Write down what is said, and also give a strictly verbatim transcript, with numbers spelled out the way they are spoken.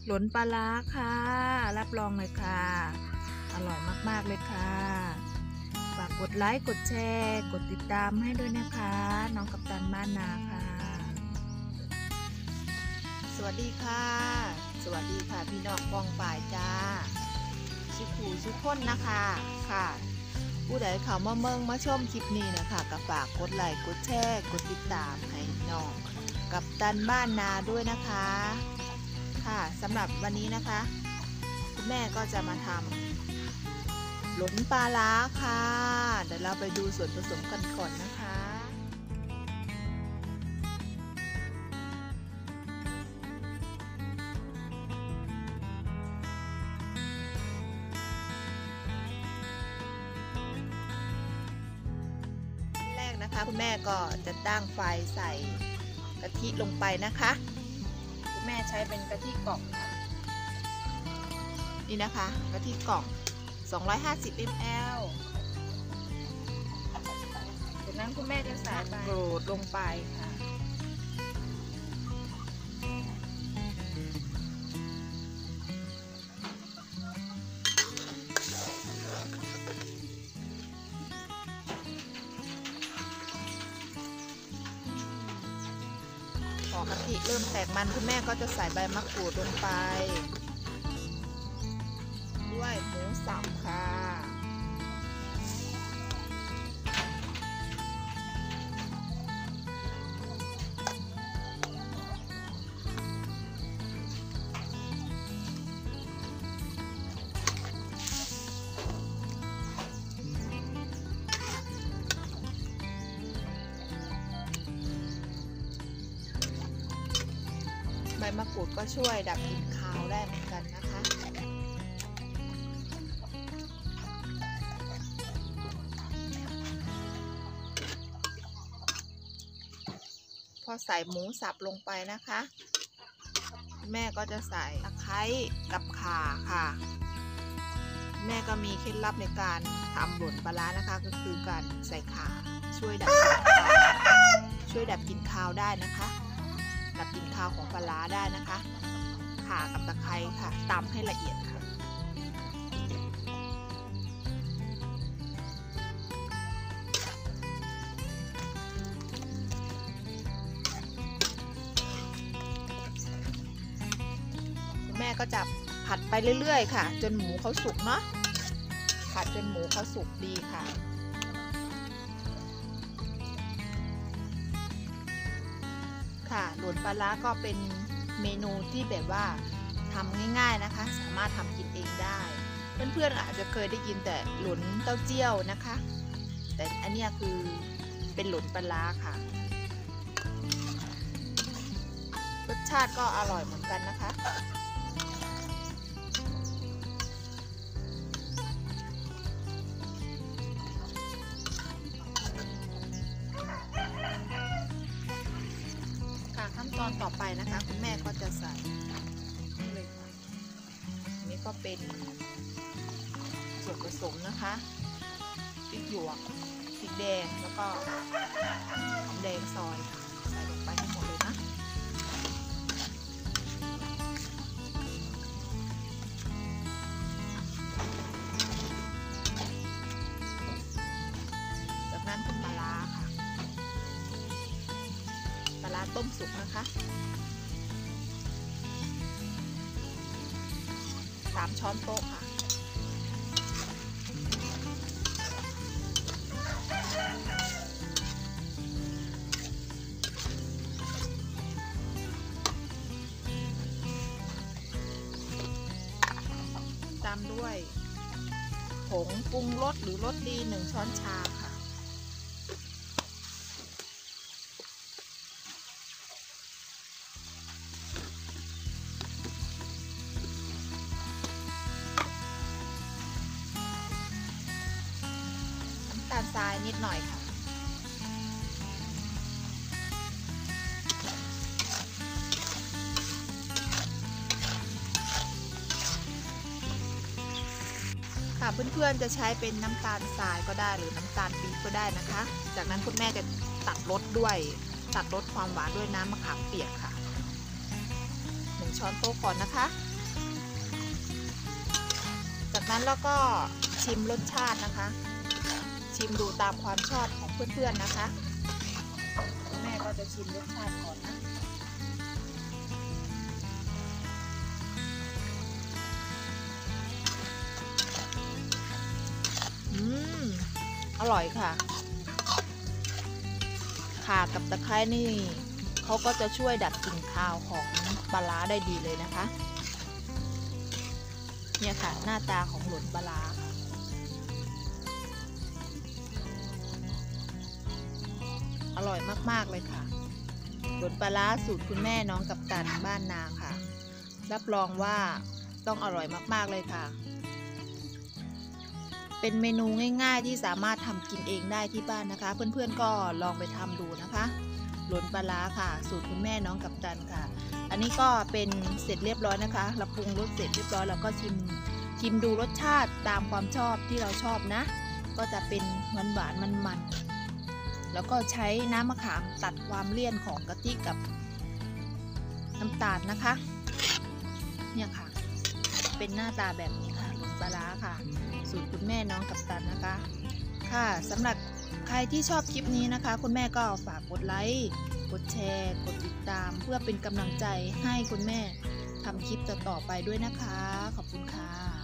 หลนปลาร้าค่ะรับรองเลยค่ะอร่อยมากๆเลยค่ะฝากกดไลค์กดแชร์กดติดตามให้ด้วยนะคะน้องกัปตันบ้านนาค่ะสวัสดีค่ะสวัสดีค่ะพี่น้องกองฝ่ายจ้าสุขูสุขคนนะคะค่ะผู้ใดเข้ามาเมืองมาชมคลิปนี้นะคะก็ฝากกดไลค์กดแชร์กดติดตามให้น้องกัปตันบ้านนาด้วยนะคะค่ะสำหรับวันนี้นะคะคุณแม่ก็จะมาทำหลนปลาร้าค่ะเดี๋ยวเราไปดูส่วนผสมกันก่อนนะคะนะคะคุณแม่ก็จะตั้งไฟใส่กะทิลงไปนะคะคุณแม่ใช้เป็นกะทิกล่องนี่นะคะกะทิกล่องสองร้อยห้าสิบมิลลิลิตรจากนั้นคุณแม่จะใส่ใบโกรดลงไปค่ะพอกะทิเริ่มแตกมันคุณแม่ก็จะใส่ใบมะกรูดลงไปด้วยหมูสับค่ะใบมะกรูดก็ช่วยดับกลิ่นคาวได้เหมือนกันนะคะพอใส่หมูสับลงไปนะคะแม่ก็จะใส่ตะไคร้กับข่าค่ะแม่ก็มีเคล็ดลับในการทำหลนปลาร้านะคะก็คือการใส่ข่าช่วยดับกลิ่นคาวช่วยดับกลิ่นคาวได้นะคะดับกลิ่นคาวของปลาร้าได้นะคะข่ากับตะไคร้ค่ะตำให้ละเอียดค่ะแม่ก็จะผัดไปเรื่อยๆค่ะจนหมูเขาสุกเนาะผัดจนหมูเขาสุกดีค่ะค่ะหลนปลาร้าก็เป็นเมนูที่แบบว่าทำง่ายๆนะคะสามารถทำกินเองได้เพื่อนๆอาจจะเคยได้ยินแต่หลนเต้าเจี้ยวนะคะแต่อันนี้คือเป็นหลนปลาร้าค่ะรสชาติก็อร่อยเหมือนกันนะคะขั้นตอนต่อไปนะคะคุณแม่ก็จะใส่นี่เลยค่ะนี่ก็เป็นส่วนผสมนะคะพริกหยวกพริกแดงแล้วก็หอมแดงซอยค่ะใส่ลงไปให้หมดเลยนะจากนั้นเป็นปลาร้าค่ะปลาร้าต้มสุกนะคะสามช้อนโต๊ะค่ะตามด้วยผงปรุงรสหรือรสดีหนึ่งช้อนชาค่ะน้ำตาลทรายนิดหน่อยค่ะค่ะเพื่อนๆจะใช้เป็นน้ำตาลทรายก็ได้หรือน้ำตาลปี๊บก็ได้นะคะจากนั้นคุณแม่จะตัดรสด้วยตัดรสความหวานด้วยน้ำมะขามเปียกค่ะหนึ่งช้อนโต๊ะก่อนนะคะนั้นแล้วก็ชิมรสชาตินะคะ ชิมดูตามความชอบของเพื่อนๆนะคะแม่ก็จะชิมรสชาติก่อนนะอืมอร่อยค่ะข่ากับตะไคร้นี่เขาก็จะช่วยดับกลิ่นคาวของปลาร้าได้ดีเลยนะคะเนี่ยค่ะหน้าตาของหล่นปลาร้าค่ะอร่อยมากๆเลยค่ะหล่นปลาร้าสูตรคุณแม่น้องกัปตันบ้านนาค่ะรับรองว่าต้องอร่อยมากๆเลยค่ะเป็นเมนูง่ายๆที่สามารถทำกินเองได้ที่บ้านนะคะเพื่อนๆก็ลองไปทำดูนะคะหล่นปลาร้าค่ะสูตรคุณแม่น้องกัปตันค่ะอันนี้ก็เป็นเสร็จเรียบร้อยนะคะเราปรุงรสเสร็จเรียบร้อยแล้วก็ชิมชิมดูรสชาติตามความชอบที่เราชอบนะก็จะเป็นหวานหวานมันมันแล้วก็ใช้น้ำมะขามตัดความเลี่ยนของกะทิกับน้ำตาลนะคะเนี่ยค่ะเป็นหน้าตาแบบนี้ค่ะหล่นปลาร้าค่ะสูตรคุณแม่น้องกัปตันนะคะค่ะสำหรับใครที่ชอบคลิปนี้นะคะคุณแม่ก็ฝากกดไลค์กดแชร์กดติดตามเพื่อเป็นกำลังใจให้คุณแม่ทำคลิปต่อๆไปด้วยนะคะขอบคุณค่ะ